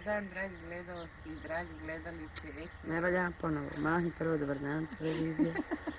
dan, dragi gledalci, dragi gledalice. Ne valja ponovo. Mahni prvo dobar dan, televizija.